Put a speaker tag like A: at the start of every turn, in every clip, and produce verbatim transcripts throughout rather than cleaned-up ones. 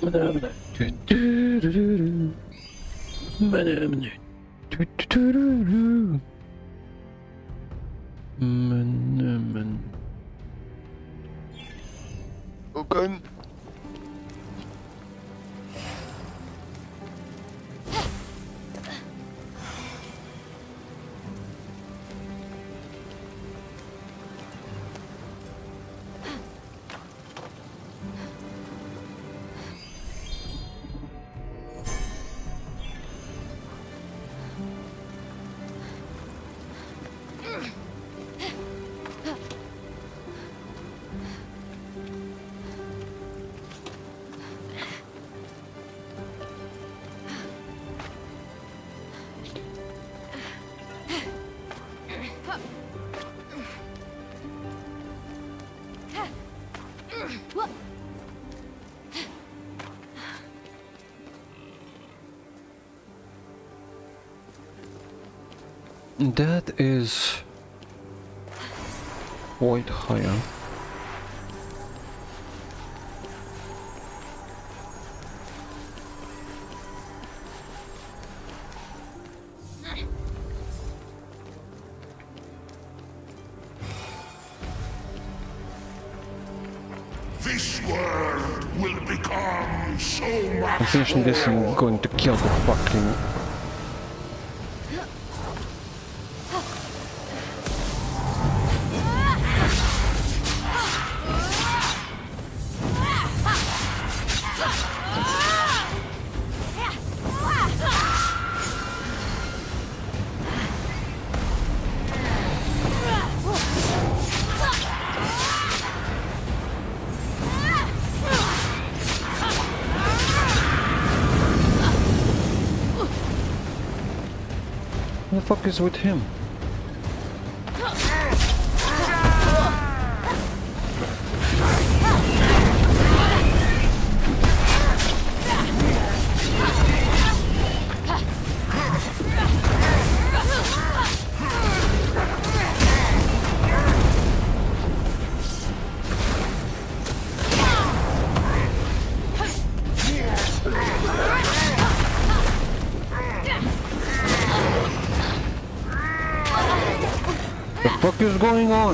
A: Open.
B: That is quite higher.
C: This world will become so much
B: I'm finishing this and
C: more.
B: going to kill the fucking... What the fuck is with him? What is going on?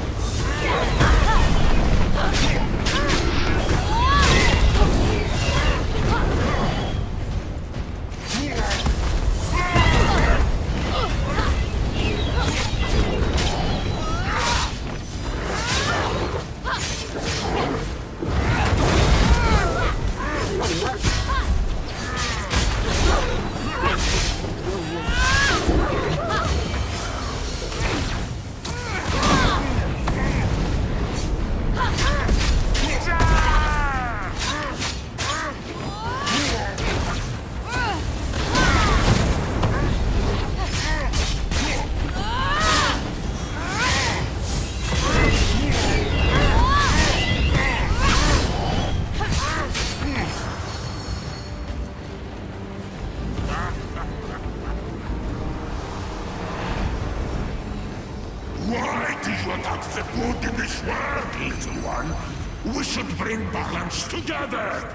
C: Why do you attack the good in this world, little one? We should bring balance together.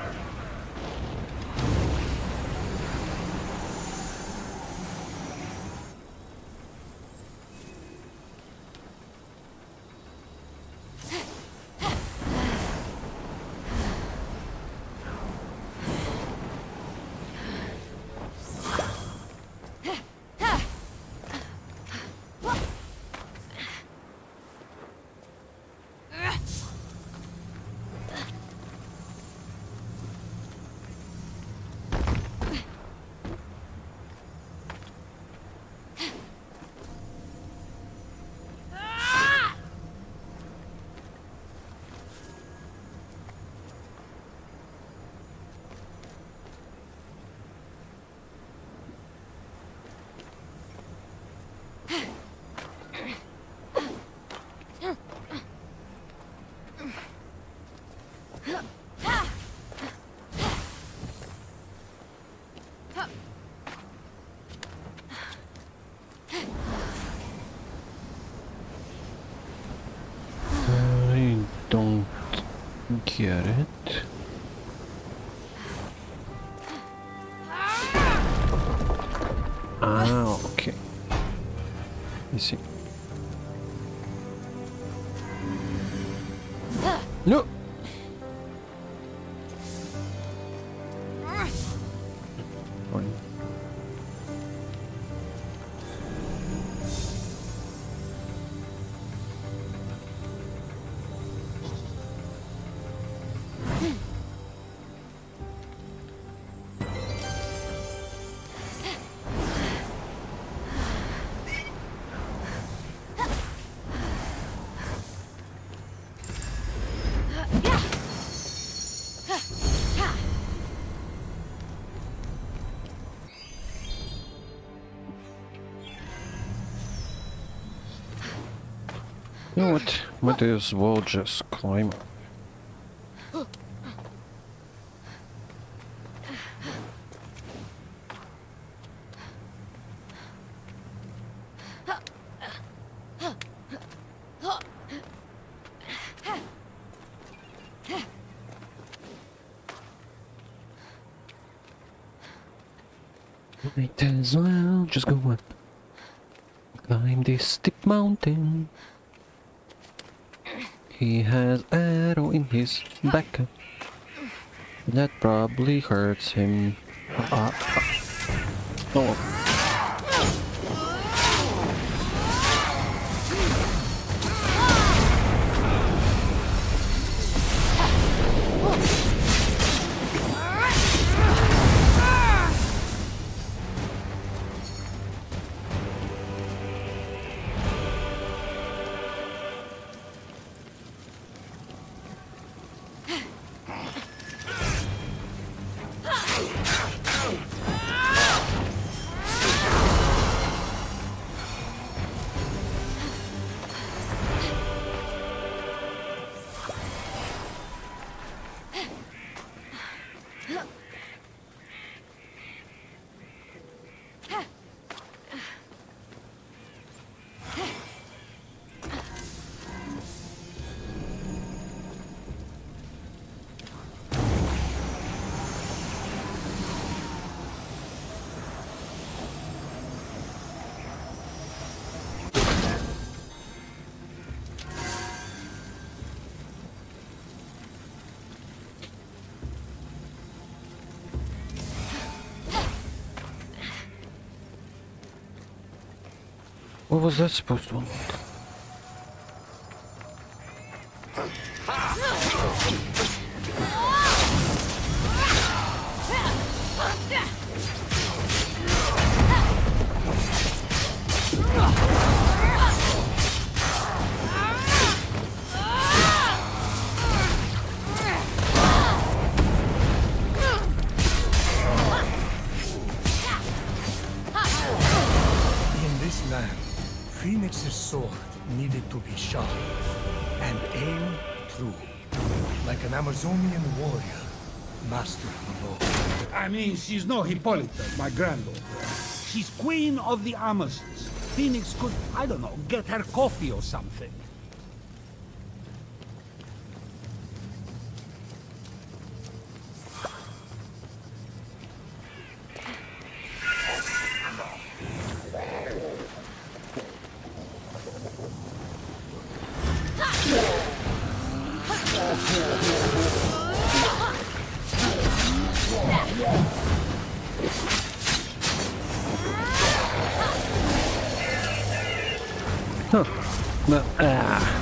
B: Ah, okay. You see. No. Fine. You know what? Might as well just climb up. Might as well just go up. Climb this steep mountain. He has arrow in his back. That probably hurts him. Uh, uh, oh. What was that supposed to look?
A: In this land, Phoenix's sword needed to be sharp and aim true, like an Amazonian warrior mastered the law.
D: I mean, she's no Hippolyta, my granddaughter. She's queen of the Amazons. Phoenix could, I don't know, get her coffee or something.
B: Huh. But, ah.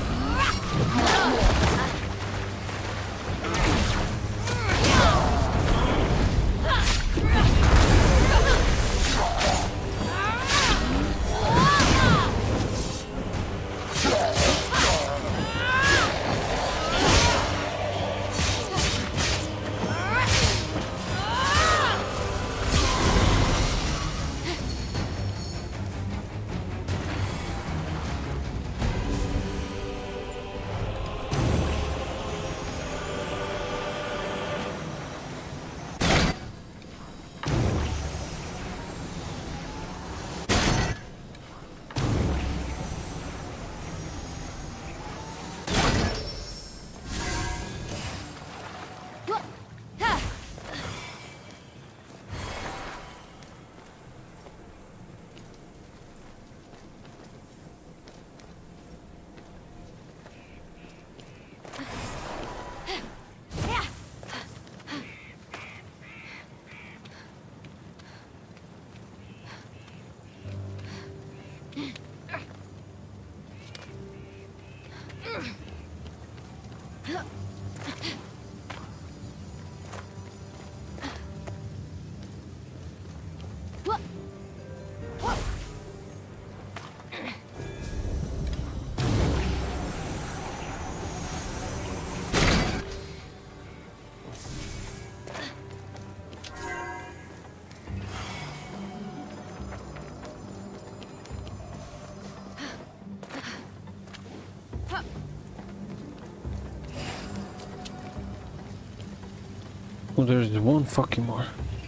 B: Oh, there's one fucking more.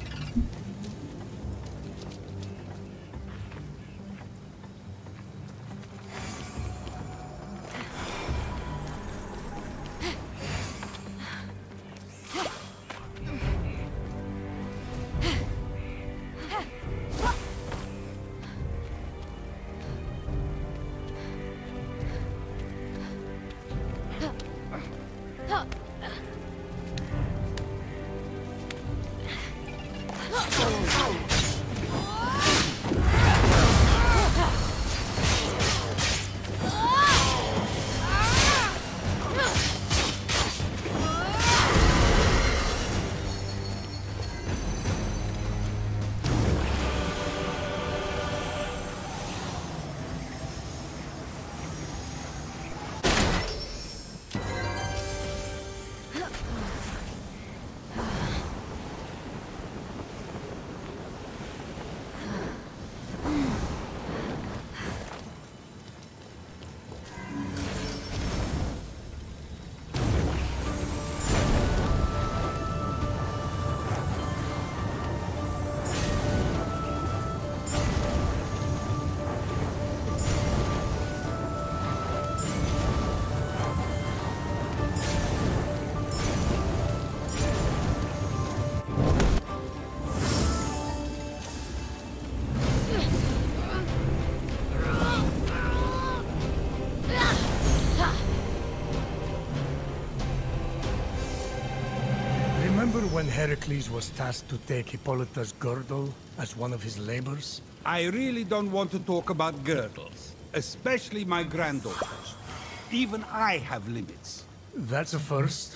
A: When Heracles was tasked to take Hippolyta's girdle as one of his labors?
D: I really don't want to talk about girdles, especially my granddaughters. Even I have limits.
A: That's a first.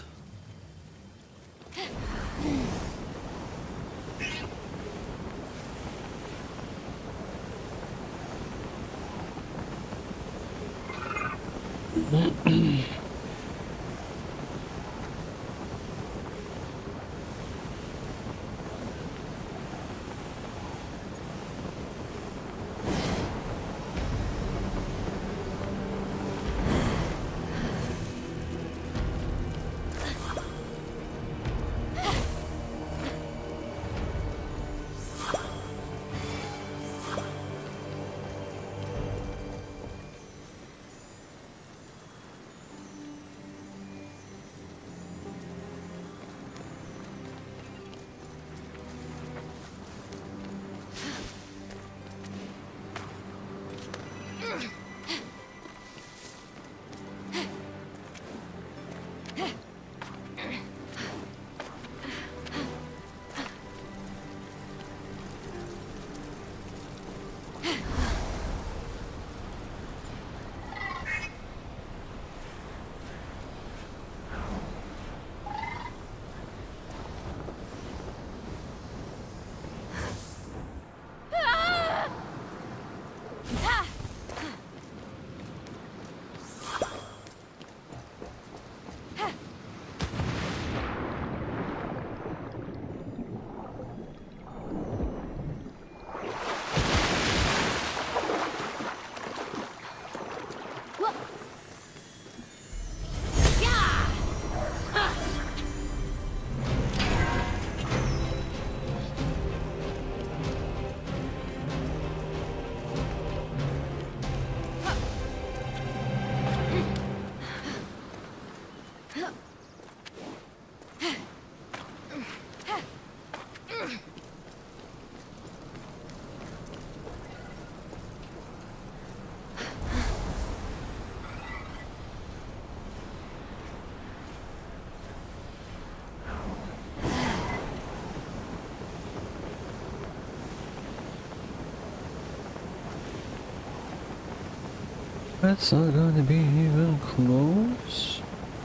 B: That's not gonna be even close.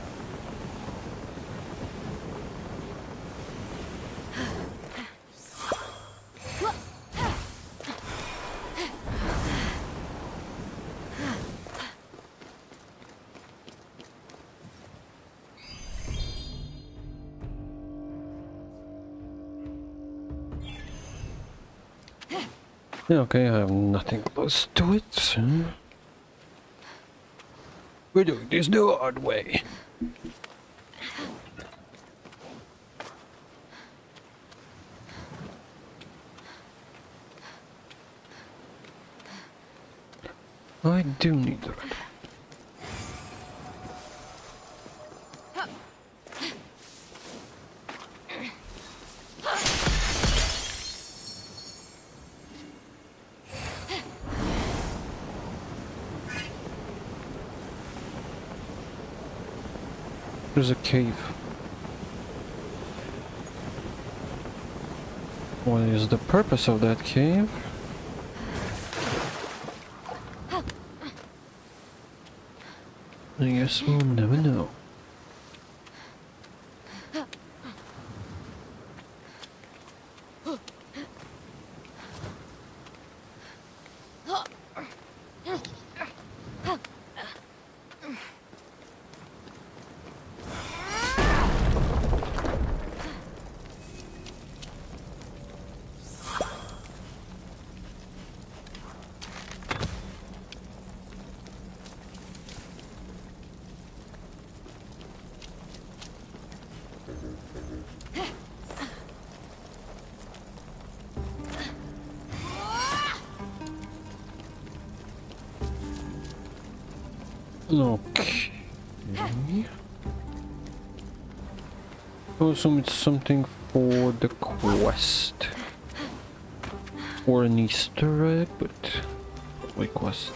B: Yeah, okay, I have nothing close to it. So we're doing this the hard way. I do need that. There's a cave. What is the purpose of that cave? I guess we'll never know. Okay. I assume it's something for the quest. Or an Easter egg, but probably quest.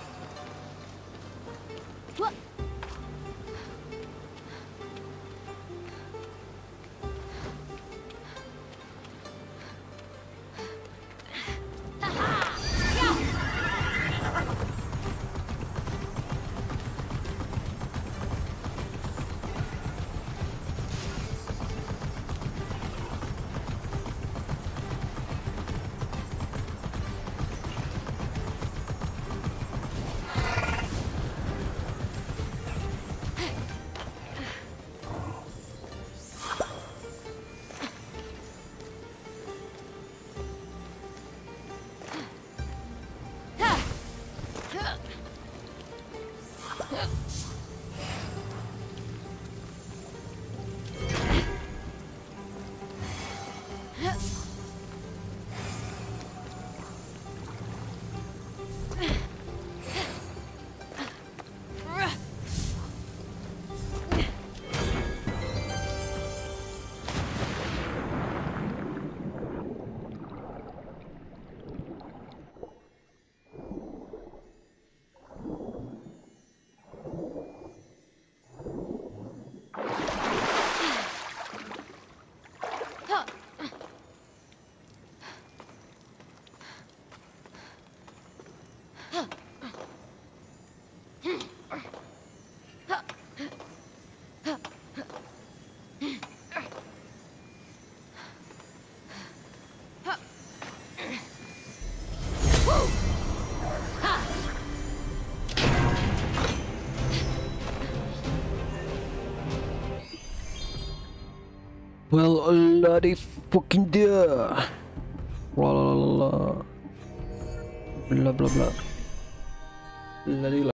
B: Well, a bloody fucking dear. Blah blah blah blah blah blah blah. Bloody